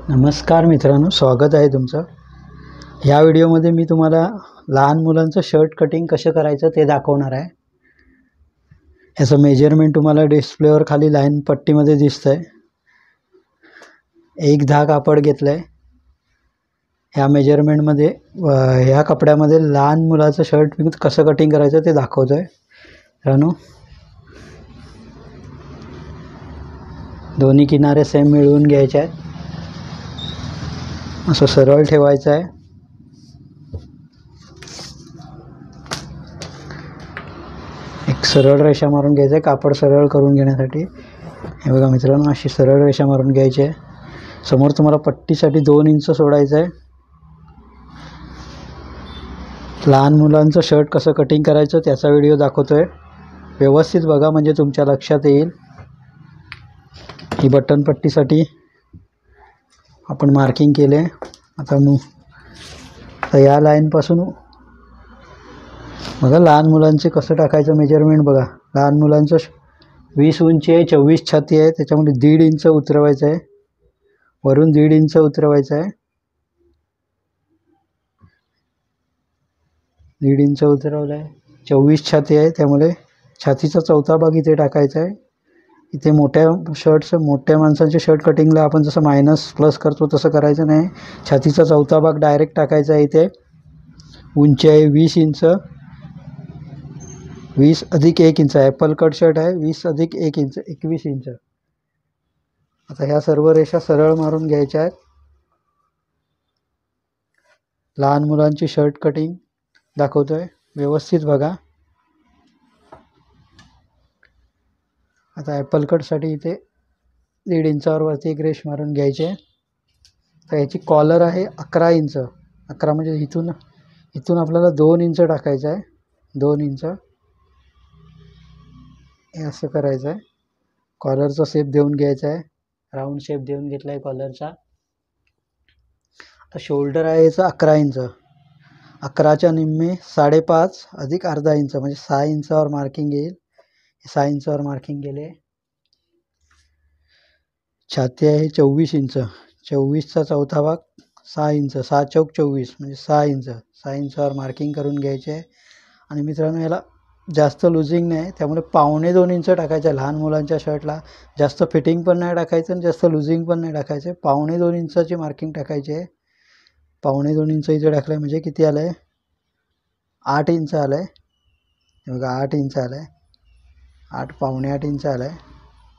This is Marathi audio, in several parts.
नमस्कार मित्रांनो, स्वागत आहे तुमचं. ह्या व्हिडिओमध्ये मी तुम्हाला लहान मुलांचं शर्ट कटिंग कसं करायचं ते दाखवणार आहे. ह्याचं मेजरमेंट तुम्हाला डिस्प्लेवर खाली लाईन पट्टीमध्ये दिसतं आहे. 1/10 कापड घेतलं आहे. ह्या मेजरमेंटमध्ये ह्या कपड्यामध्ये लहान मुलाचं शर्ट मी कसं कटिंग करायचं ते दाखवतो आहे. मित्रांनो, दोन्ही किनारे सेम मिळवून घ्यायचे आहेत. असं सरळ ठेवायचं आहे. एक सरळ रेषा मारून घ्यायचं आहे कापड सरळ करून घेण्यासाठी. हे बघा मित्रांनो, अशी सरळ रेषा मारून घ्यायची आहे. समोर तुम्हाला पट्टीसाठी 2 इंच सोडायचं आहे. लहान मुलांचं शर्ट कसं कटिंग करायचं त्याचा व्हिडिओ दाखवतो आहे. व्यवस्थित बघा म्हणजे तुमच्या लक्षात येईल. ही बटन पट्टीसाठी आपण मार्किंग केले. आता या लाईनपासून बघा लहान मुलांचे कसं टाकायचं मेजरमेंट बघा. लहान मुलांचं 20 उंची आहे, 24 छाती आहे, त्याच्यामध्ये 1.5 इंच उतरवायचं आहे. वरून 1.5 इंच उतरवायचं आहे. 1.5 इंच उतरवलं आहे. 24 छाती आहे, त्यामुळे छातीचा 4था भाग इथे टाकायचा आहे. इथे मोठ्या माणसांचे शर्ट कटिंगला आपण जसं मायनस प्लस करतो तसं करायचं नाही. छातीचा 4था भाग डायरेक्ट टाकायचा आहे. इथे उंची आहे 20 इंच. 20 अधिक 1 इंच ॲपल कट शर्ट आहे. 20 अधिक 1 इंच 21 इंच. आता ह्या सर्व रेषा सरळ मारून घ्यायच्या आहेत. लहान मुलांची शर्ट कटिंग दाखवतोय, व्यवस्थित बघा. आता ॲपल कटसाठी इथे 1.5 इंचावर वरती एक रेष मारून घ्यायची आहे. तर याची कॉलर आहे 11 इंच. 11 म्हणजे इथून आपल्याला 2 इंच टाकायचं आहे. 2 इंच हे असं करायचं आहे. कॉलरचा शेप देऊन घ्यायचा आहे. राऊंड शेप देऊन घेतला आहे कॉलरचा. आता शोल्डर आहे याचा 11 इंच. 11च्या निम्मे 5.5 अधिक अर्धा इंच म्हणजे 6 इंचावर मार्किंग येईल. 6 इंचावर मार्किंग गेले. छाती आहे 24 इंच. 24चा 4था भाग 6 इंच. 6 चौक 24 म्हणजे 6 इंच. 6 इंचावर मार्किंग करून घ्यायचे आहे. आणि मित्रांनो, याला जास्त लुझिंग नाही, त्यामुळे 1.25 इंच टाकायचं आहे. लहान मुलांच्या शर्टला जास्त फिटिंग पण नाही टाकायचं आणि जास्त लुझिंग पण नाही टाकायचं. 1.25 इंचाची मार्किंग टाकायची आहे. 1.25 इंच इथे टाकलं आहे म्हणजे किती आलं आहे? 8 इंच आलं आहे. हे बघा 8 इंच आलं आहे. 8.8 इंच आलं आहे.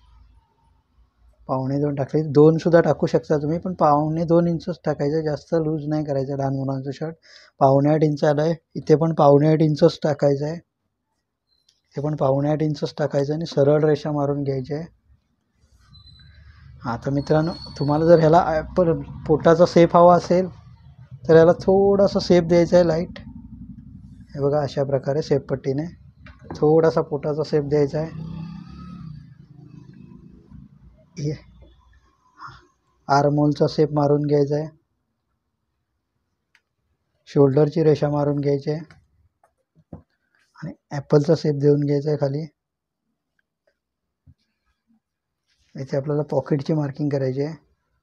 1.25 टाकले. 2 सुद्धा टाकू शकता तुम्ही, पण 1.25 इंचच टाकायचं. जास्त लूज नाही करायचं लहान मुलांचं शर्ट. 1.8 इंच आलं आहे. इथे पण 1.8 इंचच टाकायचं आहे. हे पण 1.8 इंचच टाकायचं आणि सरळ रेषा मारून घ्यायची आहे. आता मित्रांनो, तुम्हाला जर ह्याला पोटाचा शेप हवा असेल तर याला थोडासा शेप द्यायचा आहे लाईट. हे बघा अशा प्रकारे शेप पट्टीने थोडासा पोटाचा शेप द्यायचा आहे. आर्महोलचा शेप मारून घ्यायचा आहे. शोल्डरची रेषा मारून घ्यायची आहे आणि ॲपलचा शेप देऊन घ्यायचा आहे खाली. इथे आपल्याला पॉकेटची मार्किंग करायची आहे.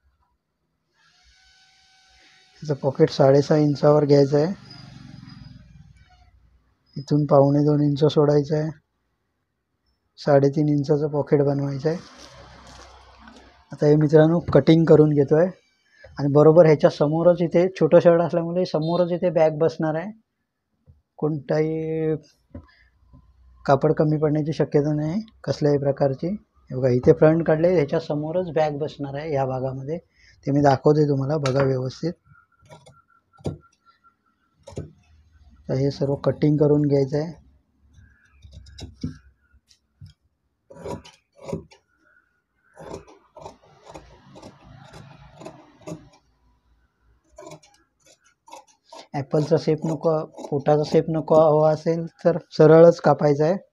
त्याचं पॉकेट 6.5 इंचावर घ्यायचं आहे. इथून 1.25 इंच सोडायचं आहे. 3.5 इंचाचं पॉकेट बनवायचं आहे. आता हे मित्रांनो कटिंग करून घेतो आहे आणि बरोबर ह्याच्या समोरच इथे छोटं शर्ट असल्यामुळे समोरच इथे बॅग बसणार आहे. कोणताही कापड कमी पडण्याची शक्यता नाही कसल्याही प्रकारची. हे बघा इथे फ्रंट काढले, ह्याच्या समोरच बॅग बसणार आहे या भागामध्ये. ते मी दाखवते तुम्हाला, बघा व्यवस्थित. तर हे सर्व कटिंग करून घ्यायचं आहे. ॲपलचा शेप नको, पोटाचा शेप नको हवा असेल तर सरळच कापायचा आहे.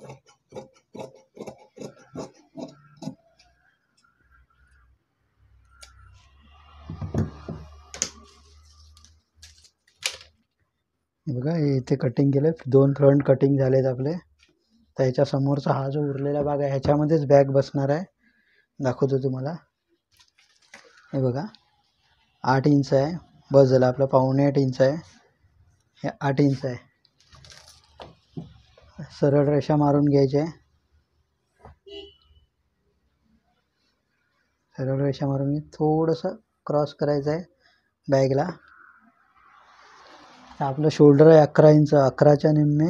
बघा इथे कटिंग केलं. 2 फ्रंट कटिंग झालेत आपले. तर ह्याच्या समोरचा हा जो उरलेला भाग आहे ह्याच्यामध्येच बॅग बसणार आहे. दाखवतो तुम्हाला. हे बघा 8 इंच आहे, बस झालं आपलं. 7.25 इंच आहे, हे 8 इंच आहे. सरळ रेषा मारून घ्यायची आहे, सरळ रेषा मारून थोडंसं क्रॉस करायचं आहे बॅगला. आपलं शोल्डर आहे 11 इंच, 11च्या निम्मे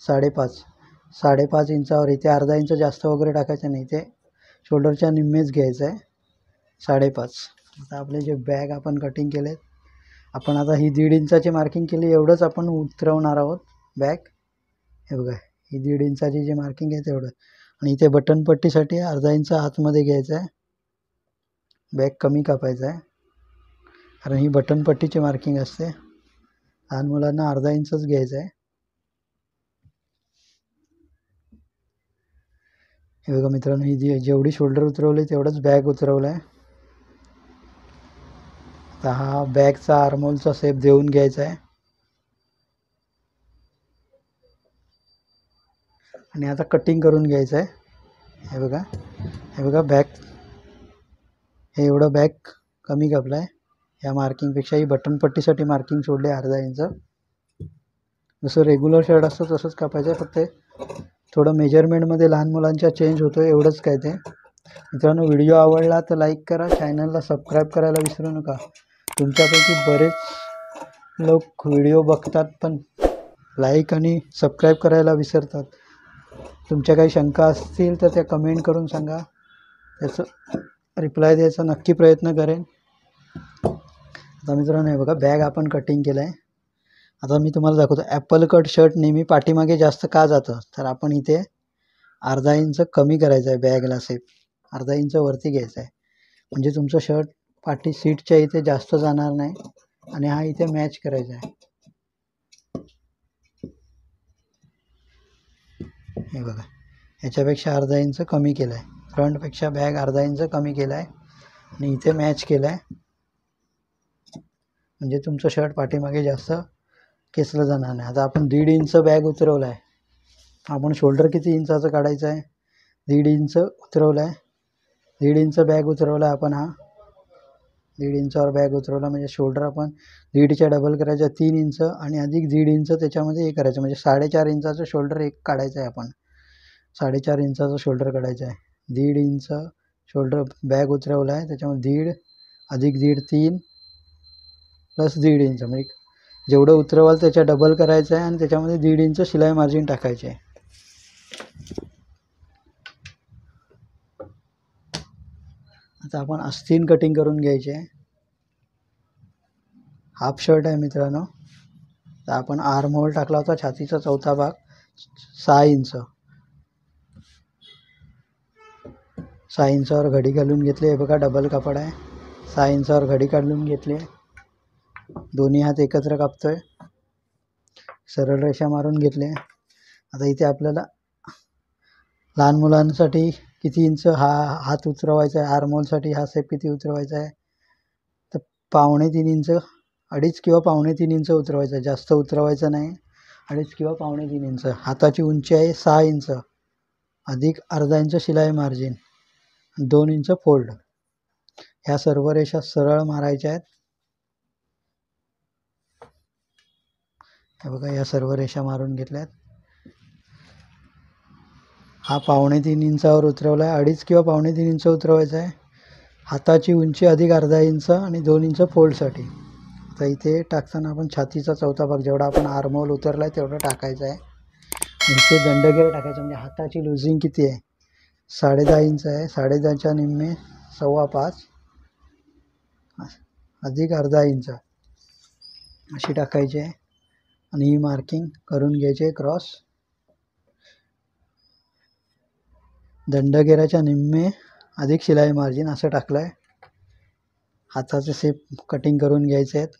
5.5 इंचावर. इथे अर्धा इंच जास्त वगैरे टाकायचं नाही, इथे शोल्डरच्या निम्मेच घ्यायचं आहे 5.5. आता आपले जे बॅग आपण कटिंग केले, आपण आता ही 1.5 इंचाची मार्किंग केली, एवढंच आपण उतरवणार आहोत बॅग. हे बघा, ही 1.5 इंचाची जी मार्किंग आहे तेवढं. आणि इथे बटन पट्टीसाठी अर्धा इंच आतमध्ये घ्यायचं आहे, बॅग कमी कापायचा आहे, कारण ही बटन पट्टीची मार्किंग असते. लहान मुलांना अर्धा इंचच घ्यायचं आहे. हे बघा मित्रांनो, ही जेवढी शोल्डर उतरवली तेवढंच बॅग उतरवलं आहे. आता हा बॅगचा आर्महोलचा शेप देऊन घ्यायचा आहे. आणि आता कटिंग करून घ्यायचं आहे. हे बघा बॅग, हे एवढं बॅग कमी कापलं आहे या मार्किंगपेक्षा. ही बटन पट्टीसाठी मार्किंग सोडली अर्धा इंच. जसं रेग्युलर शर्ट असतं तसंच कापायचं आहे, फक्त थोडं मेजरमेंटमध्ये लहान मुलांच्या चेंज होतो, एवढंच काय ते. मित्रांनो, व्हिडिओ आवडला तर लाईक करा, चॅनलला सबस्क्राईब करायला विसरू नका. तुमच्यापैकी बरेच लोक व्हिडिओ बघतात पण लाईक आणि सबस्क्राईब करायला विसरतात. तुमच्या काही शंका असतील तर त्या कमेंट करून सांगा, त्याचं रिप्लाय द्यायचा नक्की प्रयत्न करेन. आता मित्रांनो, हे बघा बॅग आपण कटिंग केलं आहे. आता मी तुम्हाला दाखवतो. ॲपल कट शर्ट नेहमी पाठीमागे जास्त का जातं, तर आपण इथे अर्धा इंच कमी करायचं आहे बॅगला शेप, अर्धा इंच वरती घ्यायचं आहे, म्हणजे तुमचं शर्ट पाठी सीटच्या इथे जास्त जाणार नाही आणि हा इथे मॅच करायचा आहे. हे बघा, ह्याच्यापेक्षा अर्धा इंच कमी केलं आहे, फ्रंटपेक्षा बॅग अर्धा इंच कमी केला आहे आणि इथे मॅच केला आहे, म्हणजे तुमचं शर्ट पाठीमागे जास्त खेचलं जाणार नाही. आता आपण 1.5 इंच बॅग उतरवला आहे. आपण शोल्डर किती इंचाचं काढायचं आहे, 1.5 इंच उतरवलं आहे. 1.5 इंच बॅग उतरवला आहे आपण. हा 1.5 इंचावर बॅग उतरवला म्हणजे शोल्डर आपण 1.5च्या डबल करायचं, 3 इंच आणि अधिक 1.5 इंच त्याच्यामध्ये हे करायचं, म्हणजे 4.5 इंचाचं शोल्डर एक काढायचं आहे आपण. 4.5 इंचाचं शोल्डर काढायचं आहे. 1.5 इंच शोल्डर बॅग उतरवला आहे, त्याच्यामध्ये 1.5 अधिक 1.5 3 प्लस 1.5 इंच, म्हणजे जेवढं उतरवाल त्याच्या डबल करायचं आहे आणि त्याच्यामध्ये 1.5 इंच शिलाई मार्जिन टाकायचे आहे. आता आपण आस्तीन कटिंग करून घ्यायचे आहे. हाफ शर्ट आहे मित्रांनो. तर आपण आर्म होल टाकला होता, छातीचा चौथा भाग 6 इंच. 6 इंचावर घडी घालून घेतली. हे बघा डबल कापड आहे. 6 इंचावर घडी काढून घेतली. दोन्ही हात एकत्र कापतोय, सरळ रेषा मारून घेतले. आता इथे आपल्याला लहान मुलांसाठी किती इंच हा हात उतरवायचा आहे, आर्महोलसाठी हा शेप किती उतरवायचा आहे, तर 2.25 इंच, 2.5 किंवा 2.25 इंच उतरवायचं आहे, जास्त उतरवायचं नाही. 2.5 किंवा 2.25 इंच. हाताची उंची आहे 6 इंच अधिक अर्धा इंच शिलाई मार्जिन, 2 इंच फोल्ड. ह्या सर्व रेषा सरळ मारायच्या आहेत. हे बघा, या सर्व रेषा मारून घेतल्यात. हा 2.25 इंचावर उतरवला आहे, 2.5 किंवा 2.25 इंच उतरवायचा आहे. हाताची उंची अधिक अर्धा इंच आणि 2 इंच फोल्डसाठी. तर इथे टाकताना आपण छातीचा चौथा भाग, जेवढा आपण आर्महोल उतरला आहे तेवढं टाकायचं आहे. इथे दंडगेर टाकायचं, म्हणजे हाताची लुझिंग किती आहे, 10.5 इंच आहे. 10.5च्या निम्मे 5.25 अधिक अर्धा इंच अशी टाकायची आहे. आणि ही मार्किंग करून घ्यायची क्रॉस. दंडगेराच्या निम्मे अधिक शिलाई मार्जिन असं टाकलं आहे. हाताचे शेप कटिंग करून घ्यायचे आहेत.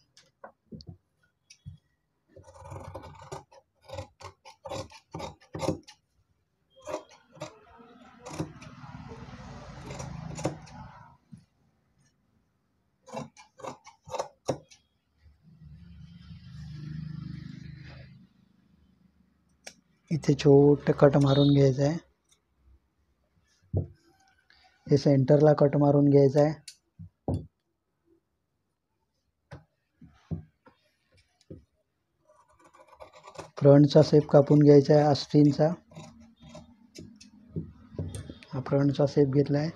इथे छोटं कट मारून घ्यायचं आहे. हे सेंटरला कट मारून घ्यायचं आहे. फ्रंटचा शेप कापून घ्यायचा आहे आस्तीनचा. हा फ्रंटचा शेप घेतला आहे.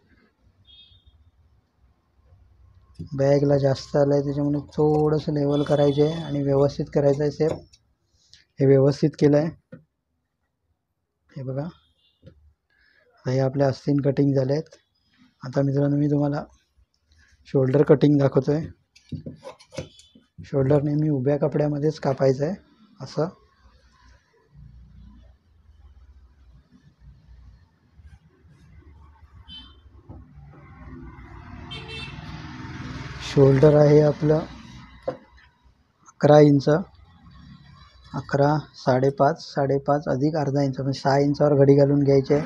बॅगला जास्त आलं आहे त्याच्यामुळे थोडंसं लेवल करायचे आहे आणि व्यवस्थित करायचं आहे शेप. हे व्यवस्थित केलं आहे. हे बघा, हे आपल्या आस्तीन कटिंग झाले आहेत. आता मित्रांनो मी तुम्हाला शोल्डर कटिंग दाखवतो आहे. शोल्डर नेहमी उभ्या कपड्यामध्येच कापायचं आहे असं. शोल्डर आहे आपलं 11 इंच. 11, 5.5, 5.5 अधिक अर्धा इंच म्हणजे 6 इंचावर घडी घालून घ्यायचे.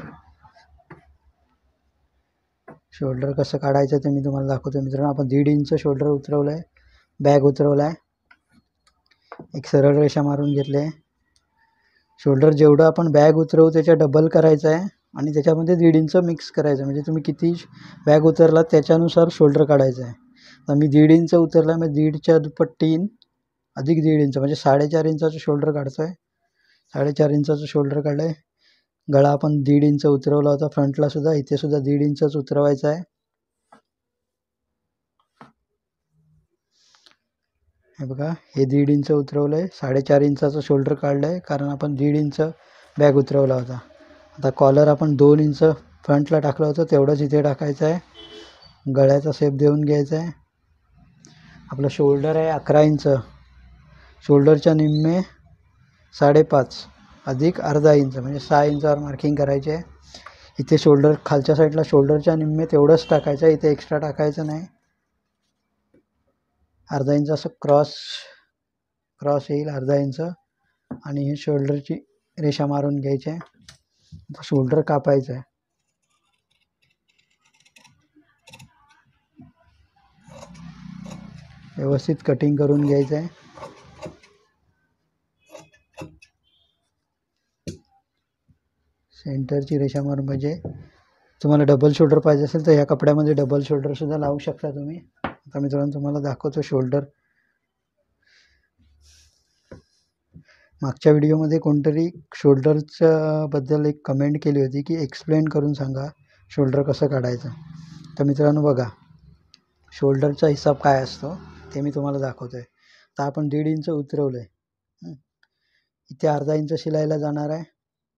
शोल्डर कसं काढायचं ते मी तुम्हाला दाखवतो मित्रांनो. आपण 1.5 इंच शोल्डर उतरवलं आहे, बॅग उतरवला आहे. एक सरळ रेषा मारून घेतले. शोल्डर जेवढं आपण बॅग उतरवू त्याच्या डबल करायचं आहे आणि त्याच्यामध्ये 1.5 इंच मिक्स करायचं. म्हणजे तुम्ही किती बॅग उतरलात त्याच्यानुसार शोल्डर काढायचं आहे. तर मी 1.5 इंच उतरला, मग 1.5च्या दुप्पट 3 अधिक 1.5 इंच म्हणजे 4.5 इंचाचं शोल्डर काढतो आहे. 4.5 इंचाचं शोल्डर काढलं आहे. गळा आपण 1.5 इंच उतरवला होता फ्रंटला सुद्धा, इथे सुद्धा 1.5 इंचच उतरवायचा आहे. हे बघा, हे 1.5 इंच उतरवलं आहे. 4.5 इंचाचं शोल्डर काढलं आहे कारण आपण 1.5 इंच बॅग उतरवला होता. आता कॉलर आपण 2 इंच फ्रंटला टाकलं होतं तेवढंच इथे टाकायचं आहे. गळ्याचा शेप देऊन घ्यायचा आहे. आपलं शोल्डर आहे 11 इंच. शोल्डरच्या निम्मे 5.5 अधिक अर्धा इंच म्हणजे 6 इंचावर मार्किंग करायचे आहे. इथे शोल्डर खालच्या साईडला शोल्डरच्या निम्मे तेवढंच टाकायचं आहे, इथे एक्स्ट्रा टाकायचं नाही. अर्धा इंच असं क्रॉस येईल अर्धा इंच आणि हे शोल्डरची रेषा मारून घ्यायची आहे. शोल्डर कापायचं आहे. व्यवस्थित कटिंग करून घ्यायचं आहे. सेंटरची रेषा मारून म्हणजे तुम्हाला डबल शोल्डर पाहिजे असेल तर ह्या कपड्यामध्ये डबल शोल्डर सुद्धा लावू शकता तुम्ही. आता मित्रांनो तुम्हाला दाखवतो शोल्डर. मागच्या व्हिडिओमध्ये कोणतरी शोल्डरच्या बद्दल एक कमेंट केली होती की एक्सप्लेन करून सांगा शोल्डर कसं काढायचं. तर मित्रांनो बघा, शोल्डरचा हिसाब काय असतो ते मी तुम्हाला दाखवतो आहे. तर आपण 1.5 इंच उतरवलं आहे, इथे अर्धा इंच शिलाईला जाणार आहे,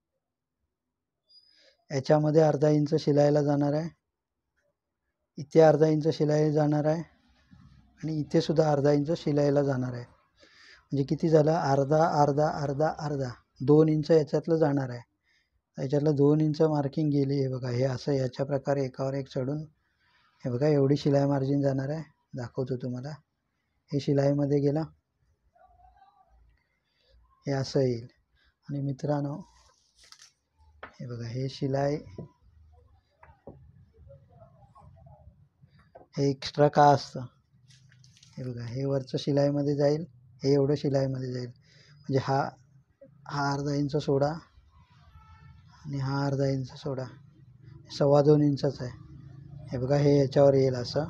याच्यामध्ये अर्धा इंच शिलाईला जाणार आहे, इथे अर्धा इंच शिलाई जाणार आहे आणि इथे सुद्धा अर्धा इंच शिलाईला जाणार आहे. म्हणजे किती झालं, अर्धा अर्धा अर्धा अर्धा 2 इंच याच्यातलं जाणार आहे. याच्यातलं 2 इंच मार्किंग गेली. हे बघा, हे असं याच्या प्रकारे एकावर एक चढून हे बघा एवढी शिलाई मार्जिन जाणार आहे. दाखवतो तुम्हाला. हे शिलाईमध्ये गेलं, हे असं येईल. आणि मित्रांनो हे बघा, हे शिलाई हे एक्स्ट्रा का असतं हे बघा, हे वरचं शिलाईमध्ये जाईल, हे एवढं शिलाईमध्ये जाईल. म्हणजे हा अर्धा इंच सोडा आणि हा अर्धा इंच सोडा, 2.25 इंचच आहे. हे बघा, हे याच्यावर येईल असं.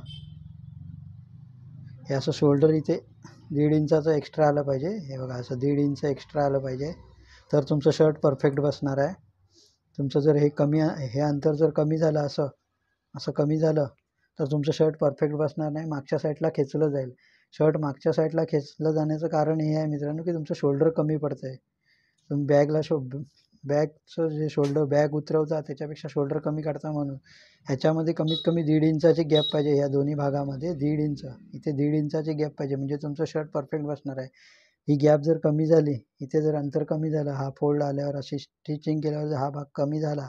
हे असं शोल्डर इथे 1.5 इंचाचं एक्स्ट्रा आलं पाहिजे. हे बघा, असं 1.5 इंच एक्स्ट्रा आलं पाहिजे तर तुमचं शर्ट परफेक्ट बसणार आहे. तुमचं जर हे अंतर जर कमी झालं, असं कमी झालं तर तुमचं शर्ट परफेक्ट बसणार नाही, मागच्या साईडला खेचलं जाईल. शर्ट मागच्या साईडला खेचलं जाण्याचं कारण हे आहे मित्रांनो की तुमचं शोल्डर कमी पडतं आहे. तुम्ही बॅगचं जे शोल्डर बॅग उतरवता त्याच्यापेक्षा शोल्डर कमी काढता, म्हणून ह्याच्यामध्ये कमीत कमी 1.5 इंचाची गॅप पाहिजे. या दोन्ही भागामध्ये 1.5 इंच, इथे 1.5 इंचाची गॅप पाहिजे म्हणजे तुमचं शर्ट परफेक्ट बसणार आहे. ही गॅप जर कमी झाली, इथे जर अंतर कमी झालं, हा फोल्ड आल्यावर अशी स्टिचिंग केल्यावर जर हा भाग कमी झाला,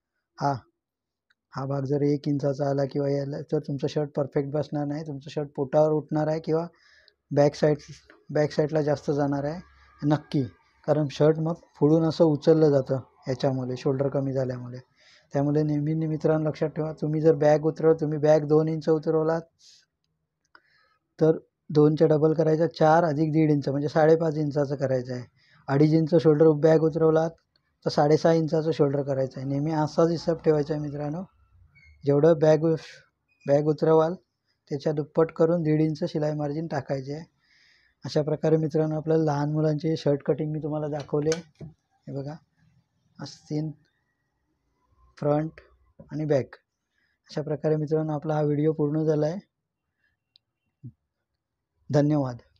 हा भाग जर 1 इंचाचा आला किंवा याला, तर तुमचं शर्ट परफेक्ट बसणार नाही. तुमचं शर्ट पोटावर उठणार आहे किंवा बॅक साईडला जास्त जाणार आहे नक्की. कारण शर्ट मग पुढून असं उचललं जातं ह्याच्यामुळे, शोल्डर कमी झाल्यामुळे. त्यामुळे नेहमी मित्रांनो लक्षात ठेवा, तुम्ही जर तुम्ही बॅग 2 इंच उतरवलात तर 2च्या डबल करायचं, 4 अधिक 1.5 इंच म्हणजे 5.5 इंचाचं करायचं आहे. 2.5 इंच शोल्डर बॅग उतरवलात तर 6.5 इंचाचं शोल्डर करायचं आहे. नेहमी असाच हिसाब ठेवायचा आहे मित्रांनो. जेवढं बॅग उतरवाल त्याच्या दुप्पट करून 1.5 इंच शिलाई मार्जिन टाकायचे आहे. अशा प्रकारे मित्रांनो आपल्याला लहान मुलांचे शर्ट कटिंग मी तुम्हाला दाखवले. हे बघा आस्तीन, फ्रंट आणि बॅक. अशा प्रकारे मित्रांनो आपला हा व्हिडिओ पूर्ण झाला आहे. धन्यवाद.